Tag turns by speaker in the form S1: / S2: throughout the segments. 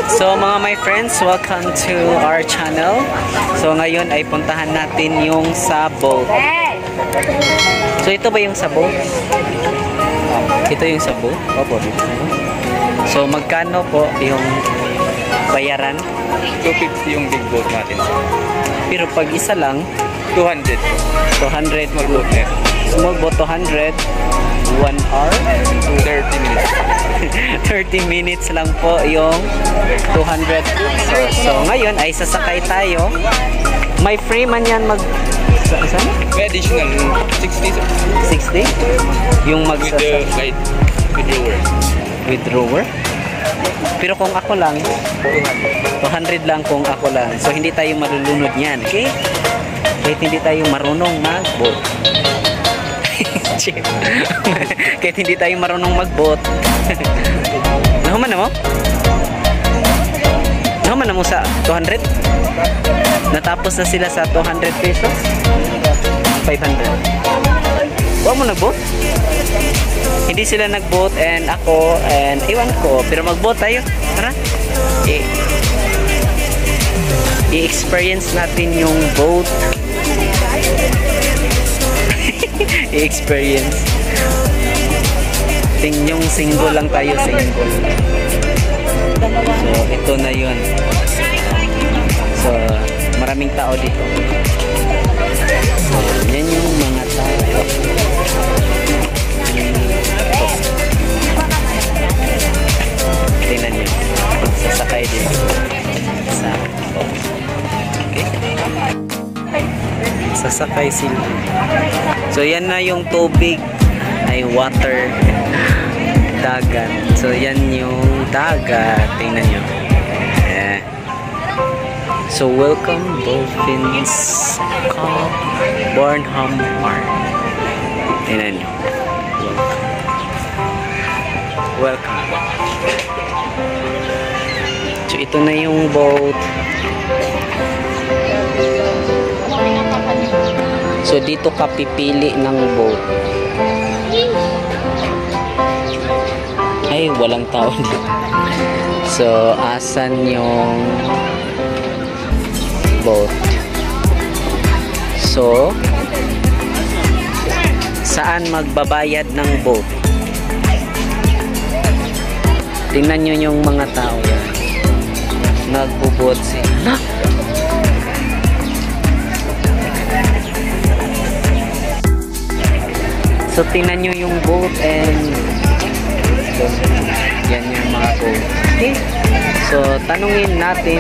S1: So mga my friends, welcome to our channel. So ngayon ay puntahan natin yung sa boat. So ito ba yung sa boat? Ito yung sa boat? Opo. So magkano po yung bayaran?
S2: 250 yung big boat natin.
S1: Pero pag isa lang
S2: 200.
S1: 200
S2: Small boat na.
S1: Small boat 200. 1 hour
S2: 30 minutes.
S1: 30 minutes lang po yung 200 pesos. So ngayon ay sasakay tayo. May free man yan mag saan?
S2: May additional 60.
S1: 60? Yung
S2: With the guide. With rower.
S1: With rower? Pero kung ako lang 200 lang kung ako lang. So hindi tayo malulunod niyan, okay? Kahit hindi tayo marunong mag-boat. Kahit hindi tayo marunong mag-boat. Nahuman na mo? Nahuman na mo sa 200? Natapos na sila sa 200 pesos? 500. Huwag mo nag-boat? Hindi sila nag-boat and ako and iwan ko. Pero mag-boat tayo. Tara. I-experience natin yung boat. I-experience. Yung single lang tayo, single. So, ito na yun. So, maraming tao dito. So, yan yung mga tao. Tingnan nyo. Sasakay dito. Sa okay. Sasakay sila. So yan na yung tubig ay water, dagat. So yan yung dagat. Tingnan nyo. So welcome Dolphins Cove Bornholm Park. Tingnan nyo. Welcome. So ito na yung boat. So dito ka pipili ng boat. Ay, walang tao dito. So asan yung boat? So saan magbabayad ng boat? Tingnan nyo yung mga tao yan. Nagbubot sila. So tingnan nyo yung boat and yan yung mga boat. Okay. So tanungin natin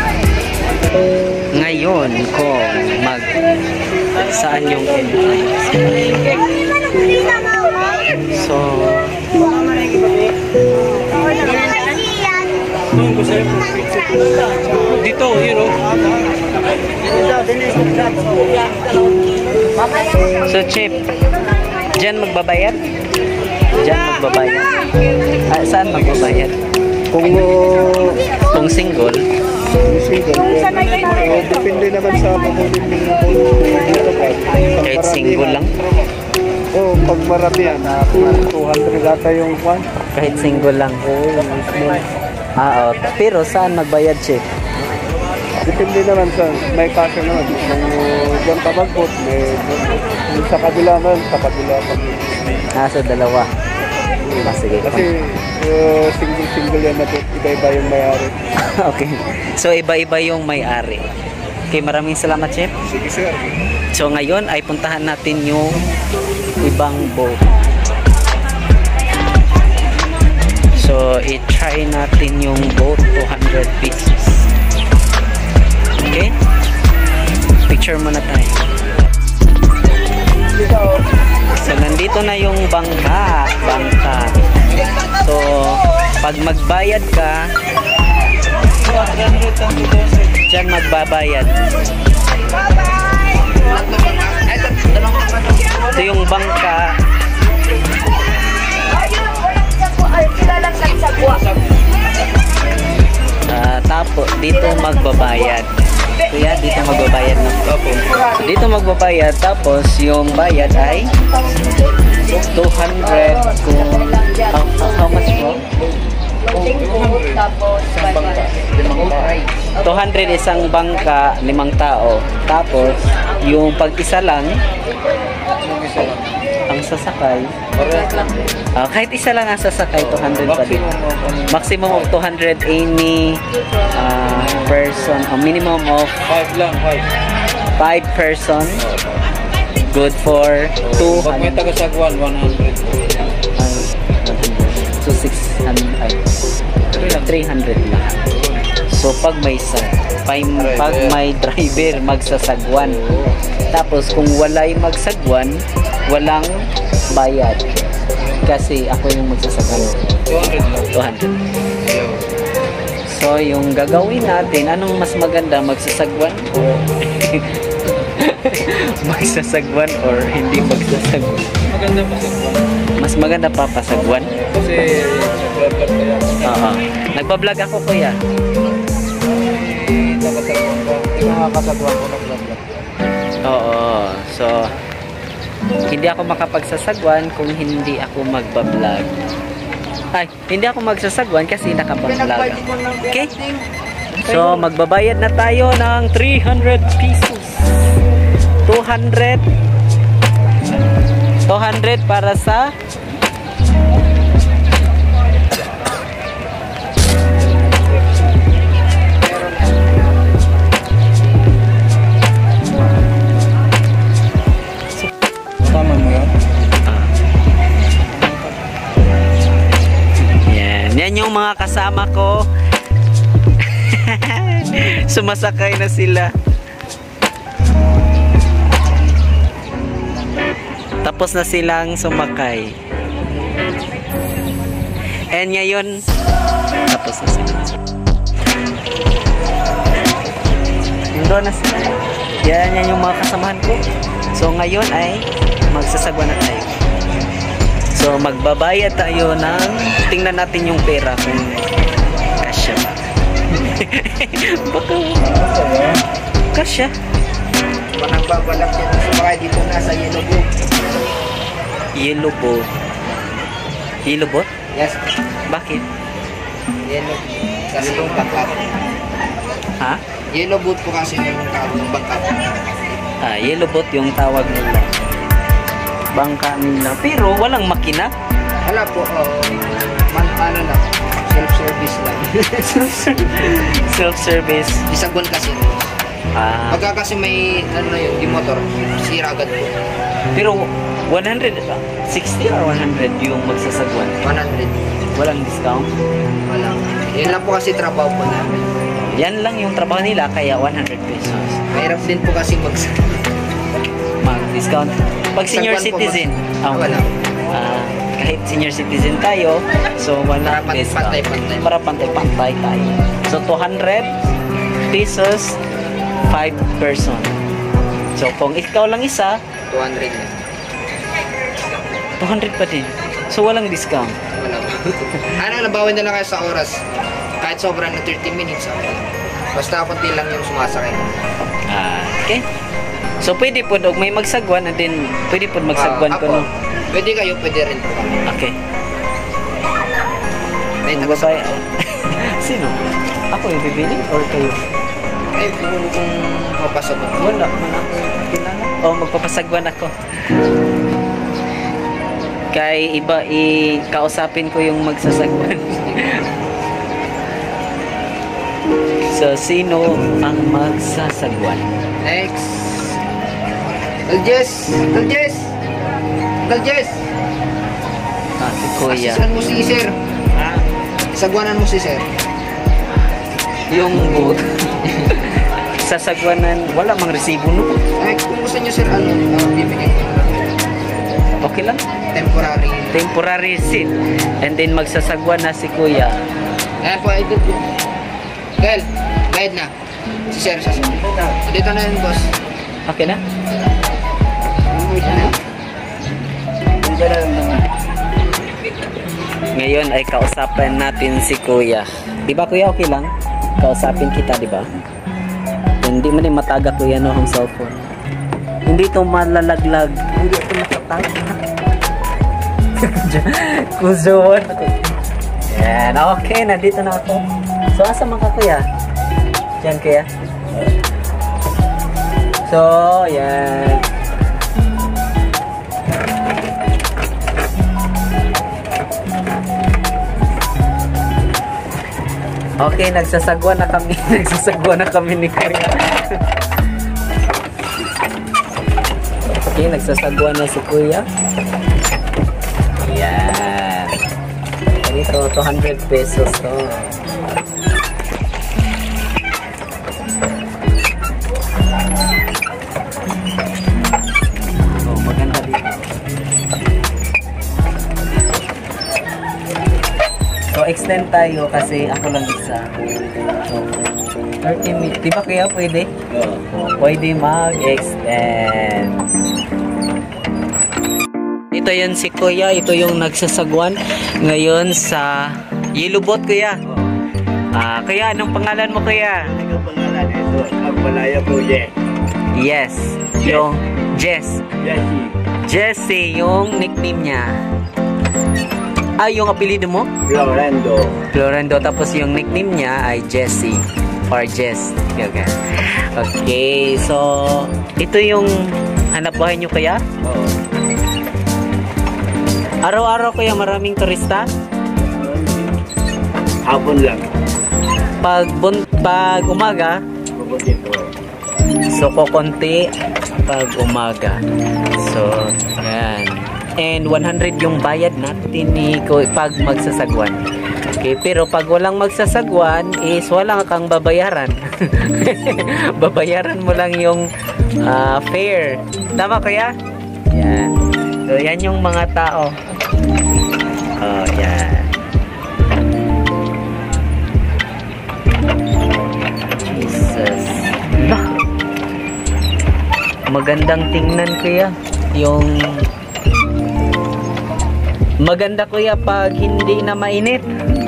S1: ngayon kung saan yung entrance. So
S2: Dito, you know.
S1: So Chip, diyan magbabayad? Diyan magbabayad. Saan magbabayad? Kung single?
S3: Depende naman sa pagkunin
S1: kahit single lang?
S3: Oo, pag marami yan, 200 ata yung kwan.
S1: Kahit single lang? Oo. Pero saan magbayad, Chip?
S3: Depende naman sa may kasya naman. Kung dyan ka mag-boat, sa kabila naman, sa kabila
S1: Sa dalawa. Sige.
S3: Kasi single-single yan na boat, iba-iba yung may-ari.
S1: Okay. So iba-iba yung may-ari. Okay, maraming salamat, Chip.
S3: Sige, sir.
S1: So ngayon ay puntahan natin yung ibang boat. So i-try natin yung boat 200 pieces. Okay? Picture muna tayo. So nandito na yung bangka. So pag magbayad ka, dyan magbabayad. Ito yung bangka. Tapos dito magbabayad. Kuya, dito magbabayad ng topo. So dito magbabayad, tapos yung bayad ay 200 kung how much po?
S4: Floating boat, tapos
S1: 200 isang bangka, 5 tao. Tapos, yung pag-isa lang, ang sasakay, kahit isa lang ang sasakay, 200 pa din. Maximum of 200 any person, minimum of
S2: 5 lang,
S1: 5 person. Good for
S2: Pag may
S1: 200.
S2: taga-sagwan, 100.
S1: So 300 lang. So pag may driver magsasagwan. Tapos kung wala'y magsagwan, walang bayad. Kasi ako yung magsasagwan.
S2: 200 lang.
S1: 200. So yung gagawin natin, anong mas maganda, magsasagwan o magsasagwan or hindi magsasagwan?
S2: Maganda pa sagwan.
S1: Mas maganda pa pasagwan.
S2: Kasi nag-vlog kaya.
S1: Oo. Nagpa-vlog ako, kuya.
S2: Taga-sagwan ka. Hindi makakasagwan ko nag-vlog.
S1: Oo. So, hindi ako makapagsasagwan kung hindi ako magba-vlog. Ay, hindi ako magsasagwan kasi nakapag-vlog ako. Okay? So, magbabayad na tayo ng 300 pesos. 200 para sa
S2: Tama mo yan?
S1: Yan yung mga kasama ko. Sumasakay na sila. Tapos na silang sumakay. And ngayon, tapos na sila. Yung doon na sila. Yan yung mga kasamahan ko. So ngayon ay magsasagwa na tayo. So magbabayad tayo ng, tingnan natin yung pera kung kasya ba. Baka kasya.
S5: Nagbabalak yan sa mga dito nasa yellow boat.
S1: Yellow boat. Yellow boat?
S5: Yes.
S1: Bakit?
S5: Yellow. Kasi yung bangka.
S1: Ha?
S5: Yellow boat po kasi yung tawag ng bangka.
S1: Yellow boat yung tawag nila. Bangka nila. Pero walang makina.
S5: Wala po. Ano na. Self-service lang.
S1: Self-service.
S5: Isagwan kasi. Pagka kasi may ano yun, yung motor, sira agad po.
S1: Pero 160 or 100 yung magsasagwan?
S5: 100.
S1: Walang discount?
S5: Wala. Yun lang po kasi trabaho po namin.
S1: Yan lang yung trabaho nila, kaya 100 pesos.
S5: Mahirap din po kasi
S1: mag-discount. Pag senior
S5: Sagwan po,
S1: citizen,
S5: wala.
S1: Kahit senior citizen tayo, so wala
S5: Para
S1: discount.
S5: pantay-pantay.
S1: Para pantay-pantay tayo. So 200 pesos 5 person. So kung ikaw lang isa,
S5: 200 na.
S1: 200 pa din. So walang discount.
S5: Wala po. Nabawin na lang kayo sa oras. Kahit sobrang na 30 minutes. Basta konti lang yung sumasakay.
S1: Okay. So pwede po, may magsagwan and then pwede po magsagwan ko, no?
S5: Pwede kayo, pwede rin po.
S1: Okay.
S5: May
S1: Magbabay. Sino? Ako yung bibili or kayo?
S5: Ay, kung mapasabot.
S1: Wala man ako kilala. Magpapasagwan ako. Kay iba kausapin ko yung magsasagwan. So sino ang magsasagwan?
S5: Next. Galjes! Galjes! Galjes!
S1: Si Kuya.
S5: Asisan mo si Sir. Sagwanan mo si Sir.
S1: Yung boat. Sasagwanan, wala mang resibo, no?
S5: Ay, kung gusto nyo Sir, bibigyan ko.
S1: Okay lang.
S5: Temporary.
S1: Temporary seat. And then magsasagwan na si Kuya.
S5: Ayan po, ito po. Gal, bayad na. Si Sir, sasagwan. Dito na yun, boss.
S1: Okay na? Ngayon ay kausapin natin si Kuya. Di ba Kuya, okay lang? Kausapin kita, di ba? Hindi man din mataga Kuya, no, ang cellphone. Hindi ito malalaglag. Hindi ito makataga. Kuzuan ako. Yan. Okay, nandito na ako. So, asa man ka kuya? Diyan kuya. So, yan. Okay, nagsasagwa na kami. Nagsasagwa na kami ni kuya. Okay, nagsasagwa na si kuya. Yan. Ito, 200 pesos to. Oh, maganda dito. So, extend tayo kasi ako lang isa. So, 30 minutes. Diba kaya pwede? Pwede mag-extend. Ito yun si kuya. Ito yung nagsasagwan ngayon sa Yellowboat kuya. Kaya anong pangalan mo kuya?
S3: Anong pangalan ito? Ang palaya po,
S1: Yes. Yung Jess. Jessie yung nickname niya. Yung apelido mo? Florendo. Tapos yung nickname niya ay Jessie. Or Jess. Okay. Okay. So, ito yung hanap buhay nyo kaya?
S3: Oo.
S1: Araw-araw kaya maraming turista?
S3: Hapon lang.
S1: Pag umaga, so kukunti pag umaga. So, yan. And 100 yung bayad natin pag magsasagwan. Okay, pero pag walang magsasagwan is wala kang babayaran. Babayaran mo lang yung fare. Tama kaya? Yan. So, yan yung mga tao. Oh, yan. Jesus. Bah! Magandang tingnan kuya. Yung maganda kuya pag hindi na mainit.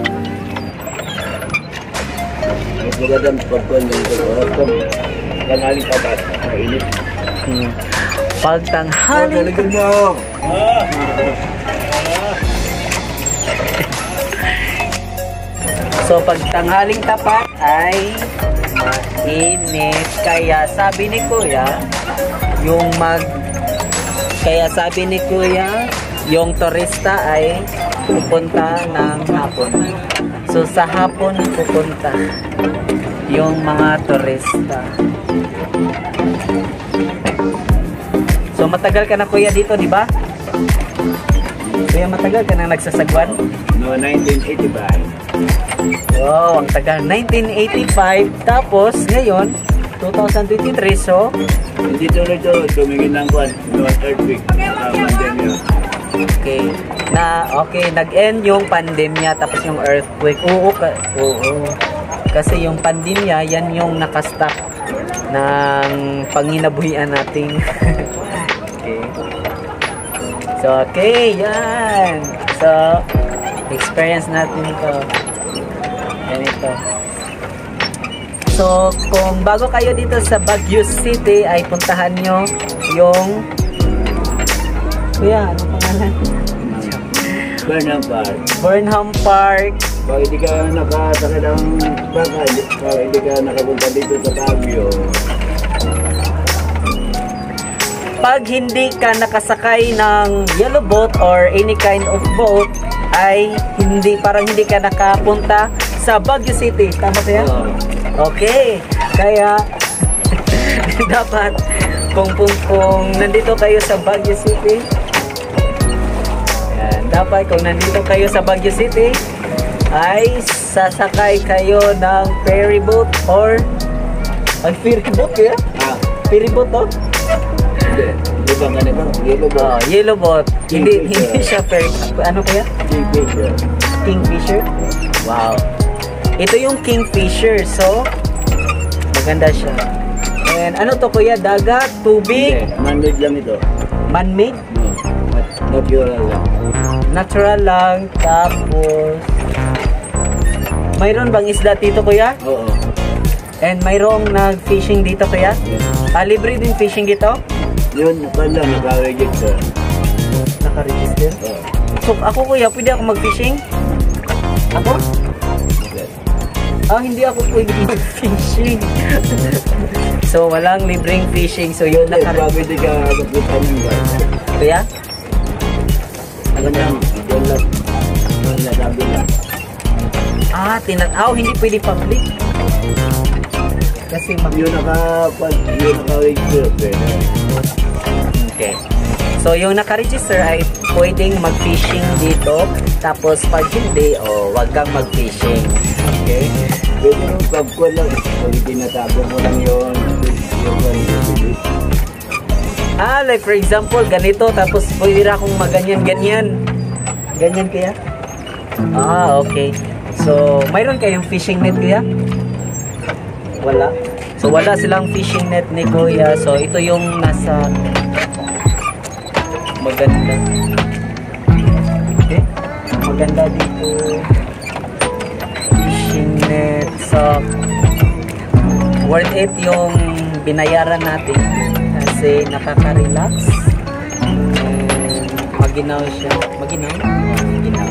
S3: Magandang pagkuhan ng oras ko. Tangaling pa ba? Mainit.
S1: Pag tanghali.
S3: Talagang mo!
S1: So pag tanghaling tapat ay mainit. Kaya sabi ni kuya, yung turista ay pupunta ng hapon. So sa hapon pupunta yung mga turista. So matagal ka na kuya dito, di ba? Kuya, matagal ka na nagsasagwan?
S3: No, 1985.
S1: Wow, ang tagal. 1985. Tapos, ngayon, 2023. So,
S3: Hindi tuloy ito, tumingin ng kwan. No earthquake. Pandemya.
S1: Okay, nag-end yung pandemya tapos yung earthquake. Oo. Kasi yung pandemya, yan yung nakastop ng panginabuhian natin. Okay, yan. So, experience natin ito. Ganito. So, kung bago kayo dito sa Baguio City, ay puntahan nyo yung... Kuya, ano pangalan? Burnham Park.
S3: Pag hindi ka nakasakay ng baka, pag hindi ka nakapunta dito sa Baguio.
S1: Pag hindi ka nakasakay ng Yellowboat or any kind of boat, ay parang hindi ka nakapunta sa Baguio City. Tama ba yan? Okay. Kaya, dapat, kung nandito kayo sa Baguio City, dapat kung nandito kayo sa Baguio City, ay sasakay kayo ng ferry boat or ferry boat kaya? Ferry boat to?
S3: Hindi ba nga nito?
S1: Yellowboat. Hindi siya ferry. Ano kaya? Kingfisher? Wow. Ito yung Kingfisher. So, maganda siya. And ano to kuya? Dagat? Tubig?
S3: Man-made lang ito.
S1: Man-made?
S3: Natural lang.
S1: Natural lang. Tapos, mayroon bang isda dito kuya?
S3: Oo.
S1: And mayroong nag-fishing dito kuya? Libre din fishing dito?
S3: Yun, pala, naka-register.
S1: Naka-register?
S3: Oo.
S1: So, ako kuya, pwede ako mag-fishing? Ako? Hindi ako pwede mag-fishing. So, walang libreng fishing. So, yun
S3: Bakit di ka kaputan yung guys?
S1: Kuya?
S3: Ano lang, yun lang. Yun lang, sabi lang.
S1: Hindi pwede public. Kasi
S3: Yun naka-register.
S1: Okay. So, yung naka-register ay pwedeng mag-fishing dito. Tapos, pag hindi, wag kang mag-fishing. Okay?
S3: Pwede nung pagkuhan lang. Pag tinatago mo lang yun.
S1: Like for example, ganito. Tapos, pwede na akong maganyan-ganyan. Ganyan kaya? Okay. So, mayroon kayong fishing net kaya? Wala. So, wala silang fishing net ni Kuya. So, ito yung nasa maganda. Okay? Maganda dito. Fishing net. So, worth it yung binayaran natin. Kasi nakaka-relax. And maginaw siya. Maginaw? Maginaw.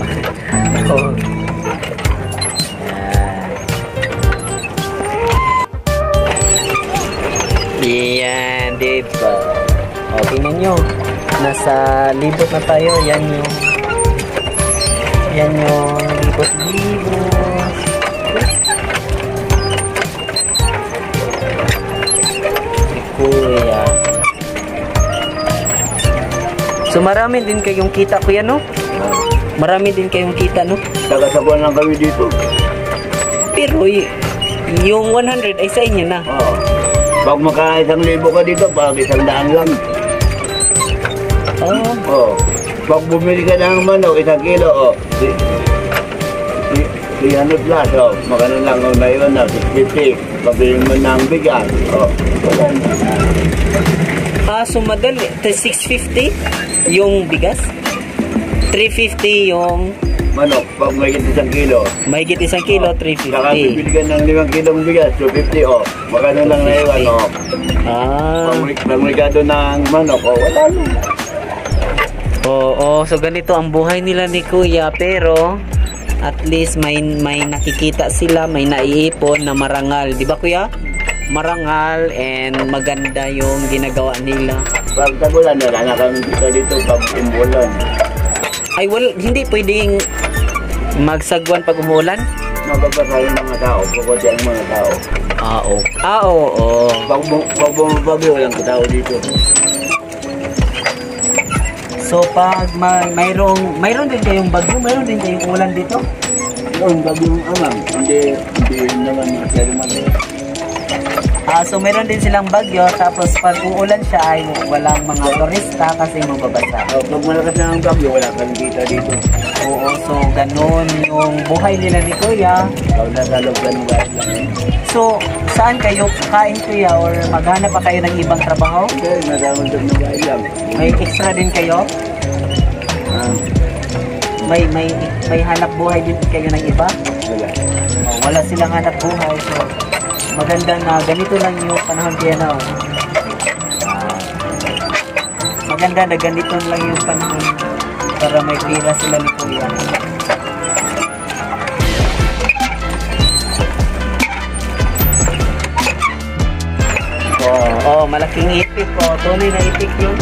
S1: Yan, diba? Tingnan nyo. Nasa libot na tayo. Yan yung libot-libot. Kuya. So marami din kayong kita, kuya, no? Marami din kayong kita, no?
S3: Tagasabuan lang kami dito.
S1: Pero yung 100 ay sa inyo na.
S3: Pag maka-1,000 ka dito, pag 100 lang. Pag bumili ka ng manok, 1 kilo, 300 plus, magkano lang kung naiwan na, 650. Pabili mo ng bigas, wala na.
S1: So madali, 650 yung bigas, 350 yung
S3: Manok, pag may 1 kilo.
S1: mahigit 1 kilo, 350.
S3: Saka bibili ka ng 5 kilong bigas, 250, magkano lang naiwan, Pag may gado ng manok, wala na.
S1: So ganito ang buhay nila ni Kuya, pero at least may nakikita sila, may naiipon na marangal, di ba Kuya? Marangal and maganda yung ginagawa nila.
S3: Pag tagulan, wala na kami dito pag umulan.
S1: Ay, hindi pwedeng magsagwan pag umulan?
S3: Mababasa yung mga tao, pagkoti ang mga tao.
S1: Oo.
S3: Pag bumabagyo, walang tao dito.
S1: So pag mayroon din kayong bagyo, mayroon din kayong ulan dito?
S3: Yun, bagyong amang, hindi naman masyado mag-ulan.
S1: So meron din silang bagyo, tapos pag uulan siya ay walang mga turista kasi mababasa.
S3: Pag malakas na ang bagyo, wala kang kita dito.
S1: Oo, so ganun yung buhay nila ni Kuya.
S3: Nasalog ka ng gahit lang.
S1: So, saan kayo kain Kuya or maghanap pa kayo ng ibang trabaho?
S3: Okay, nasalog ng gahit lang.
S1: May extra din kayo? May hanap buhay din kayo ng iba?
S3: Wala.
S1: Wala silang hanap buhay. So, maganda na ganito lang yung panahon kaya na. Maganda na ganito lang yung panahon para may pira sila ni Kuya. Malaking itik ko. Tunay na itik yun.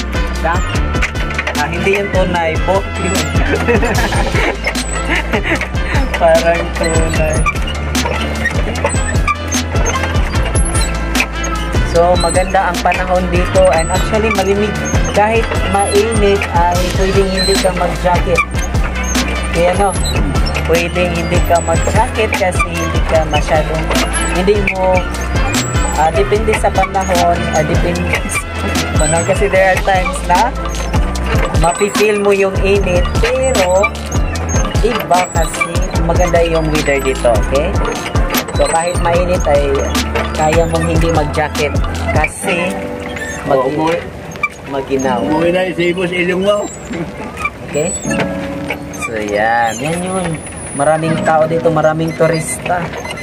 S1: Hindi yung tunay. Bok yun. Parang tunay. So maganda ang panahon dito and actually malimig. Kahit mainit ay pwedeng hindi ka mag-jacket. Kaya no, pwedeng hindi ka mag-jacket kasi hindi ka masyadong, hindi mo, depende sa panahon, depende sa panahon kasi there are times na mapifeel mo yung init pero iba kasi maganda yung weather dito, okay? So kahit mainit ay kaya mong hindi mag-jacket kasi maginaw.
S3: Umuwi na isibos ilong mo.
S1: Okay? So yan yun. Maraming tao dito, maraming turista.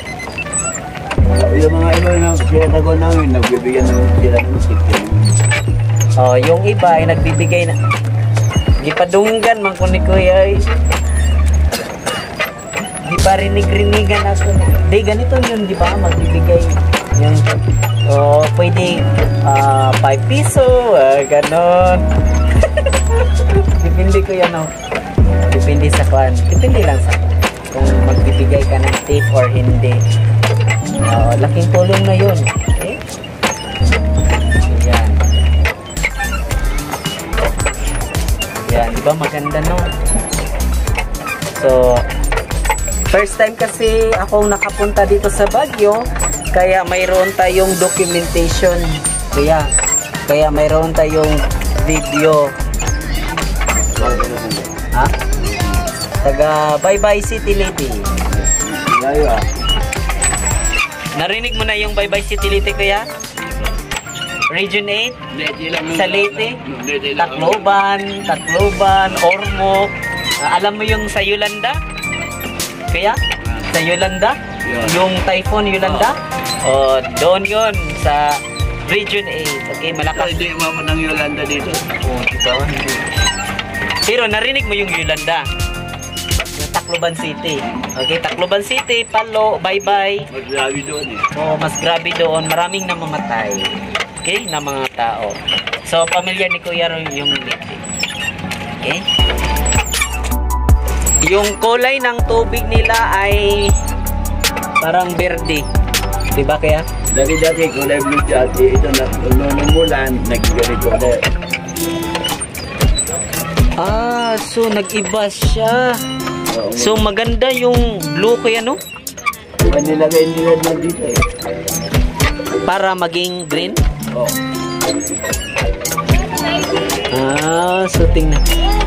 S3: Yung mga iba na sinatago namin, nagbibigyan ng sila ng ticket.
S1: Yung iba ay nagbibigay na gipadunggan man ko ni Kuya. Parinig-rinigan ako. Di, ganito yun, di ba? Magbibigay yung, pwede 5 piso, ganon. Depende ko yan, depende sa kwan. Depende lang sa kung magbibigay ka ng tip or hindi. Laking tulong na yun. Okay? Yan. Yan, di ba? Maganda, no? So, first time kasi akong nakapunta dito sa Baguio, kaya mayroon tayong documentation. Kaya mayroon tayong video. Ha? Taga Bye-Bye City Leyte. Narinig mo na yung Bye-Bye City Leyte, kuya? Region 8? Sa Leyte? Tacloban, Ormoc. Alam mo yung sa Yolanda? Kaya? Sa Yolanda? Yung typhoon Yolanda? Doon yun sa Region 8. Okay, malakas.
S2: Hindi mo ng Yolanda dito.
S1: Diba? Pero narinig mo yung Yolanda? Yung Tacloban City. Okay, Tacloban City, Palo, Bye-Bye.
S2: Mas grabe doon
S1: Mas grabe doon. Maraming namamatay. Okay, na mga tao. So, pamilya ni Kuya yung Leyte. Okay? Yung kulay ng tubig nila ay parang berde. Diba kaya?
S2: Dati kulay blue dati. Ito na numulan, nagganito ulit.
S1: So nag-iba siya. So maganda yung blue kaya, no?
S2: Nilagay nila na dito
S1: Para maging green?
S2: Oo.
S1: So tingnan.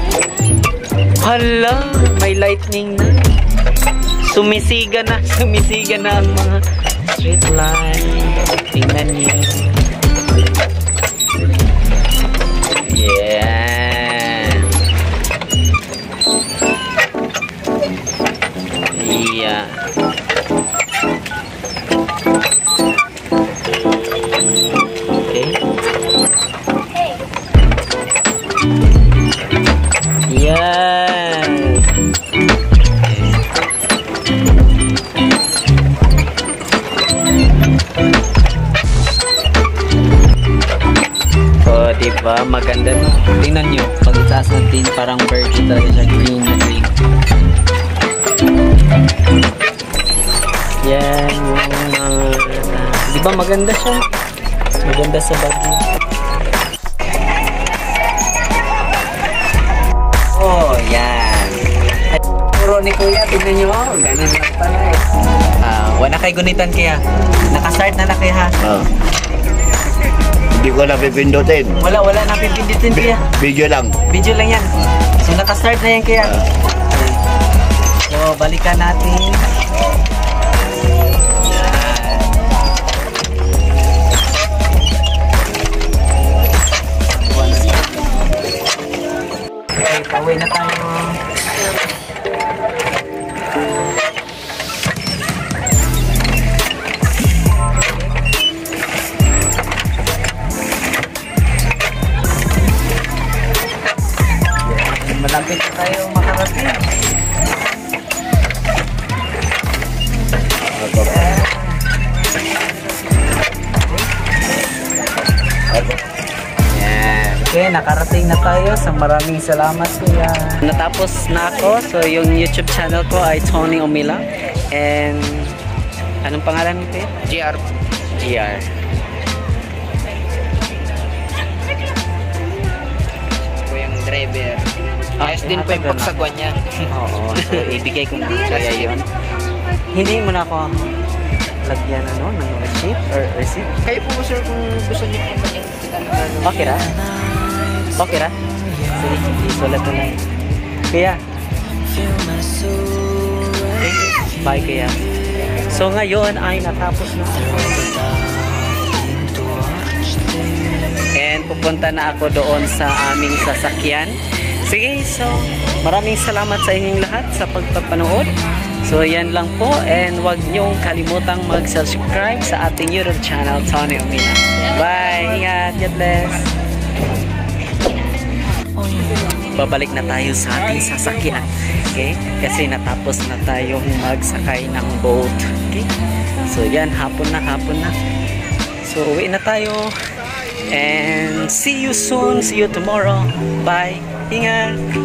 S1: Hala, may lightning na. Sumisiga na ang mga street light. Tingnan niyo. Yeah. Yeah. Okay. Yeah. Diba? Maganda, no? Tingnan nyo. Pag itaas natin, parang verde talaga siya. Green na green. Yan. Diba maganda siya? Maganda sa Baguio. Yan. Ay, puro ni Kuya. Tingnan nyo. Ganun lang pala wala kay gunitan kaya. Nakastart na kaya ha?
S2: Hindi ko napipindutin.
S1: Wala na pipindutin kaya.
S2: Video lang.
S1: Video lang yan. So nakastart na yan kaya. So balikan natin. Okay, pauwi na tayo. Malapit na tayo makarating. Yan. Okay, nakarating na tayo. So maraming salamat kuya. Natapos na ako. So yung YouTube channel ko ay Tony Omila. And anong pangalan mo kuya?
S5: GR.
S1: GR.
S5: Yung driver. Ayos din po yung pagsagwan niya.
S1: Oo. So, ibigay ko na kaya yun. Hindi mo na ako lagyan ng receipt or receipt.
S5: Kayo po sir kung gusto niyo po kanyang kita na
S1: Okay ra? Okay ra? Sige, isulat ko lang. Kaya. Okay. Bye kaya. So ngayon ay natapos na ako. And pupunta na ako doon sa aming sasakyan. Sige, so maraming salamat sa inyong lahat sa pagpapanood. So yan lang po, and huwag niyong kalimutang mag-subscribe sa ating YouTube channel, Tony Omila. Bye! Ingat! God bless! babalik na tayo sa ating sasakyan. Okay? Kasi natapos na tayong magsakay ng boat. Okay? So yan, hapon na. So uwi na tayo. And see you soon. See you tomorrow. Bye. Ingat.